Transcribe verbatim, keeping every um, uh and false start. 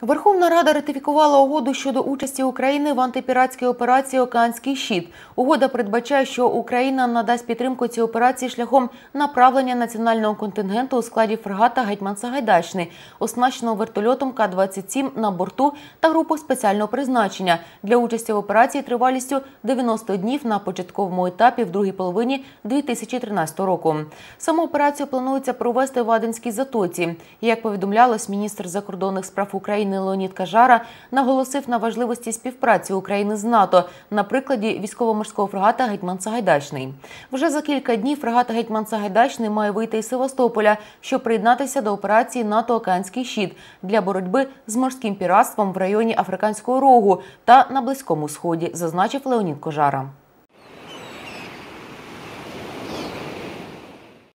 Верховна Рада ратифікувала угоду щодо участі України в антипіратській операції «Океанський щит». Угода передбачає, що Україна надасть підтримку цій операції шляхом направлення національного контингенту у складі фрегата «Гетьман Сагайдачний», оснащеного вертольотом Ка двадцять сім на борту та групу спеціального призначення для участі в операції тривалістю дев'яносто днів на початковому етапі в другій половині дві тисячі тринадцятого року. Саму операцію планується провести в Аденській затоці. Як повідомлялось, міністр закордонних справ України Леонід Кажара наголосив на важливості співпраці України з НАТО на прикладі військово-морського фрегата «Гетьман Сагайдачний». Вже за кілька днів фрегат «Гетьман Сагайдачний» має вийти із Севастополя, щоб приєднатися до операції НАТО «Океанський щит» для боротьби з морським піратством в районі Африканського рогу та на Близькому Сході, зазначив Леонід Кажара.